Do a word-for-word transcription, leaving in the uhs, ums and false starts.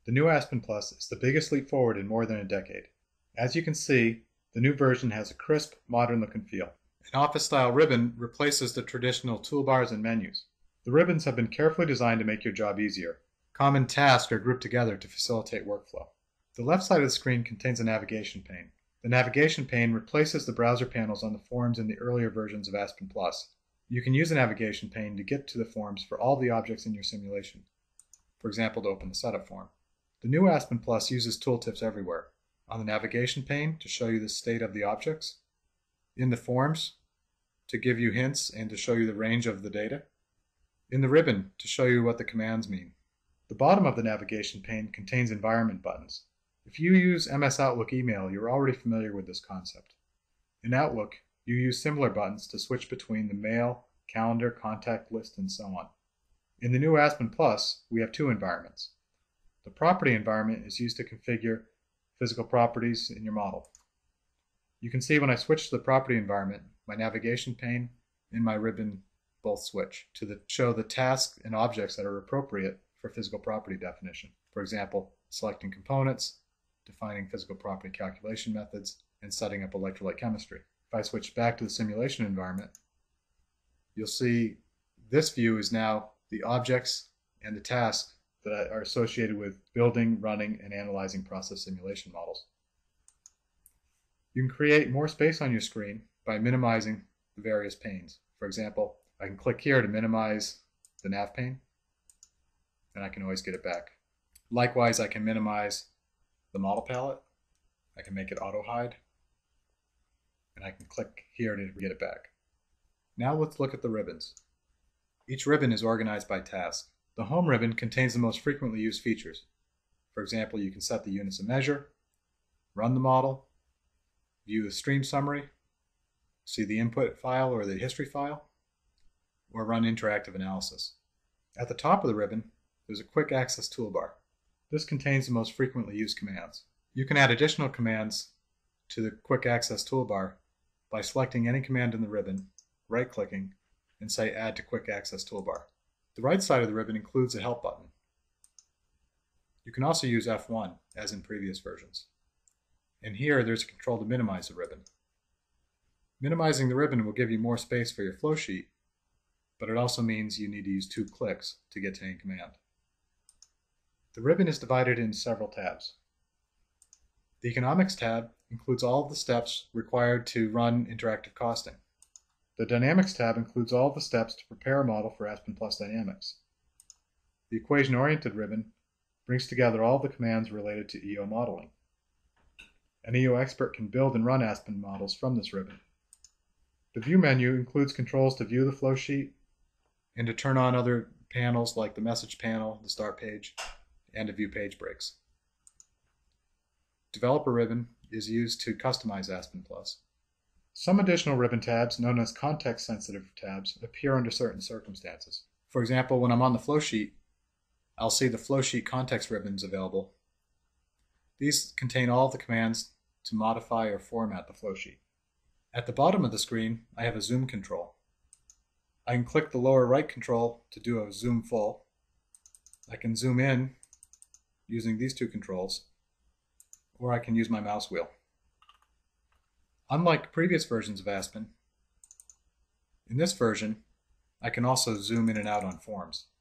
The new Aspen Plus is the biggest leap forward in more than a decade. As you can see, the new version has a crisp, modern look and feel. An office-style ribbon replaces the traditional toolbars and menus. The ribbons have been carefully designed to make your job easier. Common tasks are grouped together to facilitate workflow. The left side of the screen contains a navigation pane. The navigation pane replaces the browser panels on the forms in the earlier versions of Aspen Plus. You can use the navigation pane to get to the forms for all the objects in your simulation. For example, to open the setup form. The new Aspen Plus uses tooltips everywhere. On the navigation pane to show you the state of the objects. In the forms to give you hints and to show you the range of the data. In the ribbon to show you what the commands mean. The bottom of the navigation pane contains environment buttons. If you use M S Outlook email, you're already familiar with this concept. In Outlook, you use similar buttons to switch between the mail, calendar, contact list, and so on. In the new Aspen Plus, we have two environments. The property environment is used to configure physical properties in your model. You can see when I switch to the property environment, my navigation pane and my ribbon both switch to the, show the tasks and objects that are appropriate for physical property definition. For example, selecting components, defining physical property calculation methods, and setting up electrolyte chemistry. If I switch back to the simulation environment, you'll see this view is now the objects and the tasks that are associated with building, running, and analyzing process simulation models. You can create more space on your screen by minimizing the various panes. For example, I can click here to minimize the nav pane, and I can always get it back. Likewise, I can minimize the model palette. I can make it auto hide, and I can click here to get it back. Now let's look at the ribbons. Each ribbon is organized by task. The home ribbon contains the most frequently used features. For example, you can set the units of measure, run the model, view the stream summary, see the input file or the history file, or run interactive analysis. At the top of the ribbon, there's a quick access toolbar. This contains the most frequently used commands. You can add additional commands to the quick access toolbar by selecting any command in the ribbon, right-clicking, and say Add to Quick Access Toolbar. The right side of the ribbon includes a help button. You can also use F one, as in previous versions. And here there's a control to minimize the ribbon. Minimizing the ribbon will give you more space for your flow sheet, but it also means you need to use two clicks to get to any command. The ribbon is divided into several tabs. The Economics tab includes all of the steps required to run interactive costing. The Dynamics tab includes all of the steps to prepare a model for Aspen Plus Dynamics. The Equation-Oriented ribbon brings together all of the commands related to E O modeling. An E O expert can build and run Aspen models from this ribbon. The View menu includes controls to view the flow sheet and to turn on other panels like the Message panel, the Start page, and to view page breaks. Developer ribbon is used to customize Aspen Plus. Some additional ribbon tabs, known as context-sensitive tabs, appear under certain circumstances. For example, when I'm on the flow sheet, I'll see the flow sheet context ribbons available. These contain all of the commands to modify or format the flow sheet. At the bottom of the screen, I have a zoom control. I can click the lower right control to do a zoom full. I can zoom in using these two controls, or I can use my mouse wheel. Unlike previous versions of Aspen, in this version, I can also zoom in and out on forms.